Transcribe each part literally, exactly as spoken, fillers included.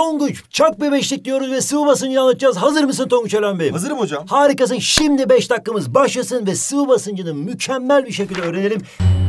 Tonguç, çak be beşlik diyoruz ve sıvı basıncı anlatacağız. Hazır mısın Tonguç Elen Bey? Hazırım hocam. Harikasın. Şimdi beş dakikamız başlasın ve sıvı basıncını mükemmel bir şekilde öğrenelim.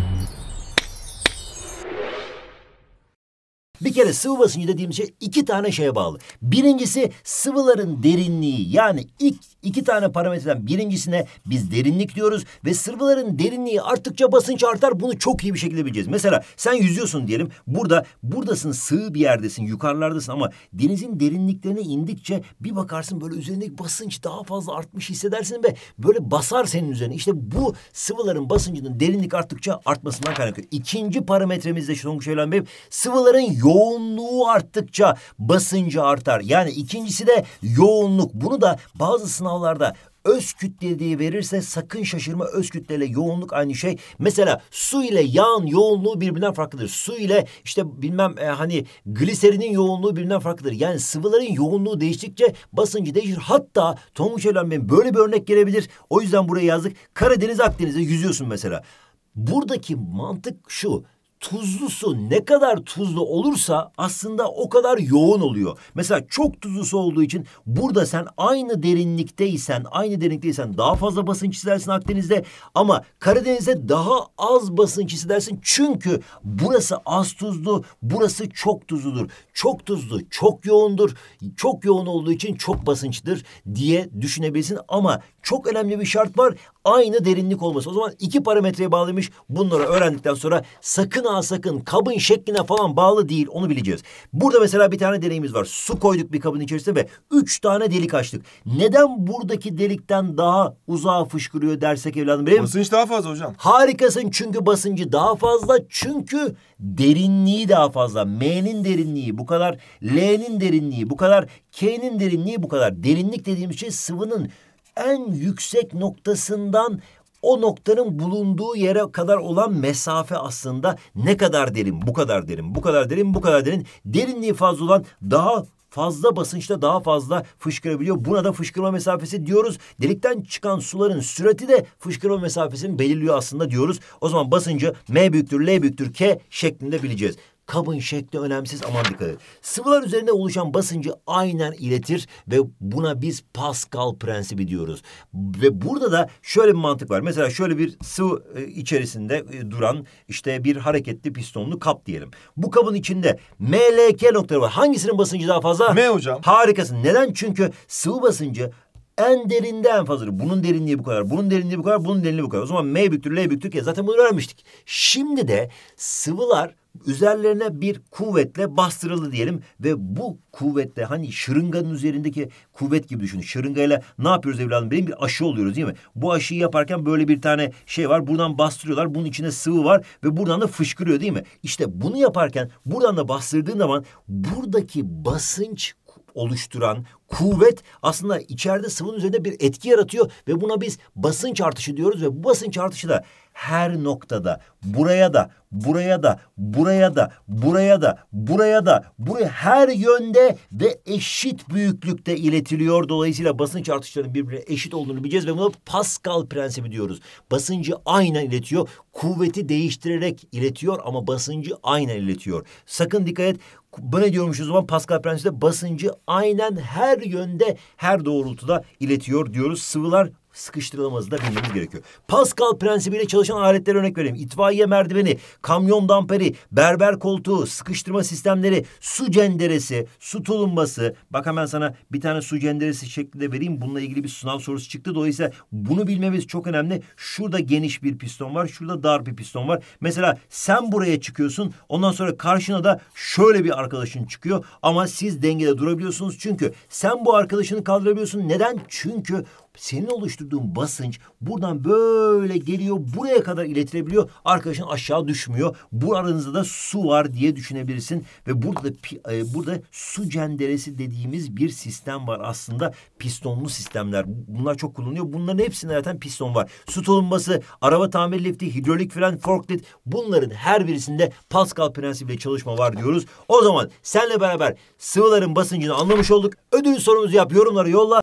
Bir kere sıvı basıncı dediğimiz şey iki tane şeye bağlı. Birincisi sıvıların derinliği, yani ilk iki tane parametreden birincisine biz derinlik diyoruz ve sıvıların derinliği arttıkça basınç artar. Bunu çok iyi bir şekilde bileceğiz. Mesela sen yüzüyorsun diyelim. Burada buradasın, sığ bir yerdesin, yukarılardasın ama denizin derinliklerine indikçe bir bakarsın böyle üzerindeki basınç daha fazla artmış hissedersin ve böyle basar senin üzerine. İşte bu sıvıların basıncının derinlik arttıkça artmasından kaynaklı. İkinci parametremiz de şu Tonguç Elen Bey, sıvıların yoğunluğu arttıkça basıncı artar. Yani ikincisi de yoğunluk. Bunu da bazı sınavlarda öz kütle diye verirse sakın şaşırma. Öz kütleyle yoğunluk aynı şey. Mesela su ile yağın yoğunluğu birbirinden farklıdır. Su ile işte bilmem e, hani gliserinin yoğunluğu birbirinden farklıdır. Yani sıvıların yoğunluğu değiştikçe basıncı değişir. Hatta Tonguç Elen Bey böyle bir örnek gelebilir. O yüzden buraya yazdık. Karadeniz, Akdeniz'de yüzüyorsun mesela. Buradaki mantık şu: tuzlu su ne kadar tuzlu olursa aslında o kadar yoğun oluyor. Mesela çok tuzlu su olduğu için burada sen aynı derinlikteysen, aynı derinlikteysen daha fazla basınç hissedersin Akdeniz'de, ama Karadeniz'de daha az basınç hissedersin. Çünkü burası az tuzlu, burası çok tuzludur. Çok tuzlu, çok yoğundur. Çok yoğun olduğu için çok basınçtır diye düşünebilirsin, ama çok önemli bir şart var: aynı derinlik olması. O zaman iki parametreye bağlıymış. Bunları öğrendikten sonra sakın ha sakın kabın şekline falan bağlı değil, onu bileceğiz. Burada mesela bir tane deneyimiz var. Su koyduk bir kabın içerisine ve üç tane delik açtık. Neden buradaki delikten daha uzağa fışkırıyor dersek evladım benim? Basınç daha fazla hocam. Harikasın, çünkü basıncı daha fazla, çünkü derinliği daha fazla. M'nin derinliği bu kadar, L'nin derinliği bu kadar, K'nin derinliği bu kadar. Derinlik dediğimiz şey sıvının en yüksek noktasından o noktanın bulunduğu yere kadar olan mesafe aslında. Ne kadar derin? Bu kadar derin, bu kadar derin, bu kadar derin. Derinliği fazla olan daha fazla basınçta daha fazla fışkırabiliyor. Buna da fışkırma mesafesi diyoruz. Delikten çıkan suların sürati de fışkırma mesafesini belirliyor aslında diyoruz. O zaman basıncı M büyüktür, L büyüktür, K şeklinde bileceğiz. Kabın şekli önemsiz, aman dikkat et. Sıvılar üzerinde oluşan basıncı aynen iletir ve buna biz Pascal prensibi diyoruz. Ve burada da şöyle bir mantık var. Mesela şöyle bir sıvı e, içerisinde e, duran işte bir hareketli pistonlu kap diyelim. Bu kabın içinde M, L, K noktaları var. Hangisinin basıncı daha fazla? M hocam. Harikasın. Neden? Çünkü sıvı basıncı en derinde en fazladır. Bunun derinliği bu kadar, bunun derinliği bu kadar, bunun derinliği bu kadar. O zaman M büyüktür, L büyüktür K. Zaten bunu öğrenmiştik. Şimdi de sıvılar üzerlerine bir kuvvetle bastırıldı diyelim ve bu kuvvetle, hani şırınganın üzerindeki kuvvet gibi düşünün. Şırıngayla ne yapıyoruz evladım? Benim bir aşı oluyoruz değil mi? Bu aşıyı yaparken böyle bir tane şey var. Buradan bastırıyorlar. Bunun içinde sıvı var ve buradan da fışkırıyor değil mi? İşte bunu yaparken buradan da bastırdığın zaman buradaki basınç oluşturan kuvvet aslında içeride sıvının üzerinde bir etki yaratıyor ve buna biz basınç artışı diyoruz ve bu basınç artışı da her noktada, buraya da, buraya da, buraya da, buraya da, buraya da, buraya, her yönde ve eşit büyüklükte iletiliyor. Dolayısıyla basınç artışlarının birbirine eşit olduğunu bileceğiz ve buna Pascal prensibi diyoruz. Basıncı aynen iletiyor, kuvveti değiştirerek iletiyor ama basıncı aynen iletiyor. Sakın dikkat et. Bu ne diyormuş o zaman? Pascal prensibi basıncı aynen her yönde, her doğrultuda iletiyor diyoruz. Sıvılar sıkıştırılamazı da bilmemiz gerekiyor. Pascal prensibiyle çalışan aletlere örnek vereyim. İtfaiye merdiveni, kamyon damperi, berber koltuğu, sıkıştırma sistemleri, su cenderesi, su tulumbası. Bak hemen sana bir tane su cenderesi şeklinde vereyim. Bununla ilgili bir sınav sorusu çıktı. Dolayısıyla bunu bilmemiz çok önemli. Şurada geniş bir piston var. Şurada dar bir piston var. Mesela sen buraya çıkıyorsun. Ondan sonra karşına da şöyle bir arkadaşın çıkıyor. Ama siz dengede durabiliyorsunuz. Çünkü sen bu arkadaşını kaldırabiliyorsun. Neden? Çünkü senin oluşturduğun basınç buradan böyle geliyor, buraya kadar iletilebiliyor. Arkadaşın aşağı düşmüyor. Bu aranızda da su var diye düşünebilirsin ve burada e, burada su cenderesi dediğimiz bir sistem var aslında. Pistonlu sistemler. Bunlar çok kullanılıyor. Bunların hepsinde zaten piston var. Su tulumbası, araba tamir lifti, hidrolik fren, forklift, bunların her birisinde Pascal prensibiyle çalışma var diyoruz. O zaman seninle beraber sıvıların basıncını anlamış olduk. Ödül sorumuzu yap, yorumları yolla.